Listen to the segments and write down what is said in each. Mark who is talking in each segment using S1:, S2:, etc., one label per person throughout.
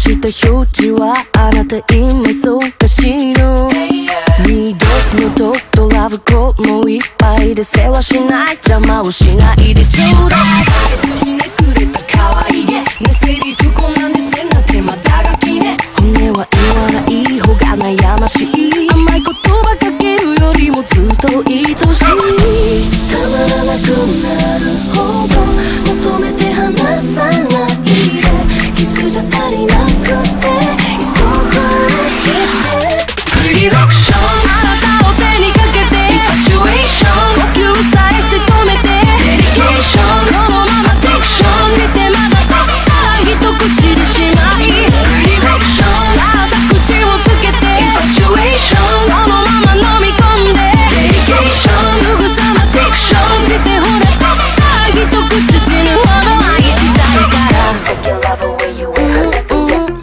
S1: した表示はあなた今そうかしの二度のとラブコもいっぱいで世話しない邪魔をしないでちょうだいひねくれた可愛げねセリフこんなんですねなんてまたがきね本音は言わない方が悩ましい甘い言葉かけるよりもずっと愛しいたまらなくなるほど求めて離さないでキスじゃ足りなくて急ぐプリロクションあなたを手にかけてインファチュエーション呼吸さえ仕留めてデリケーションこのままフィクションしてまだたった一口でしないプリロクションさあさ口をつけてインファチュエーションこのまま飲み込んでデリケーションすぐさまフィクションしてほらたった一口死ぬほど愛したいから Take your love away you wake her like a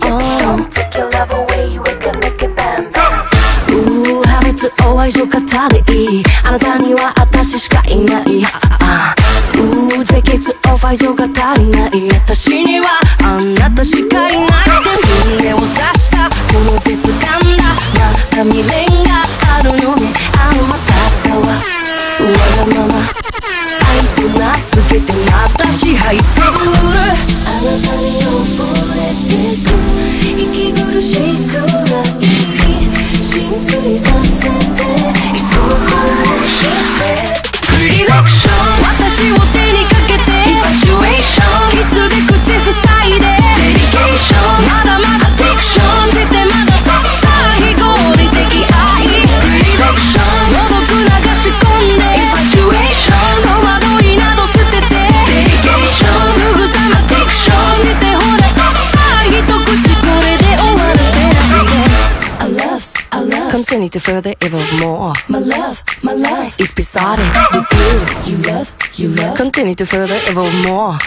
S1: yum Take your love away you wake her make it bam bam 破滅を愛情語りあなたには私しかいない絶血を愛情語りない私にはあなたしかいない胸を刺したこの鉄感だまた未練があるのねあなたはわがまま愛と名付けてまた支配するあなたに溺れてく息苦しくない浸水させて急ぐしてプリロクション私を手にかけてインファチュエーションキスで口塞いでデリケーションまだまだフィクションしてまだたった非合理的愛プリロクションもどく流し込んでインファチュエーション戸惑いなど捨ててデリケーションすぐさまフィクションしてほらたった一口これで終わらせないでI love Continue to further evolve more My love is beside it with you You love Continue to further evolve more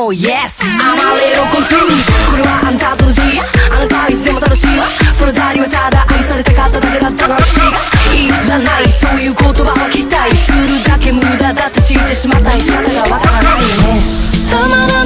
S1: Yes I'm a little confused これはあなたとの字あなたはいつでも正しいわそのざりはただ愛されたかっただけだった話がいらないそういう言葉は期待するだけ無駄だって知ってしまったり仕方がわからないねたまら